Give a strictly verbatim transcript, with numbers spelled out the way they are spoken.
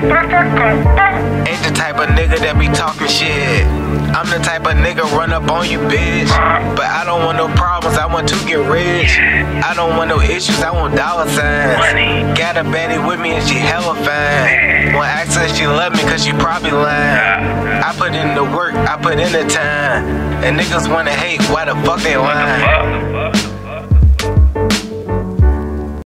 Ain't the type of nigga that be talking shit. I'm the type of nigga run up on you, bitch. But I don't want no problems, I want to get rich. I don't want no issues, I want dollar signs. Got a baddie with me and she hella fine. When I ask her if she love me cause she probably lying. I put in the work, I put in the time. And niggas wanna hate, why the fuck they lying?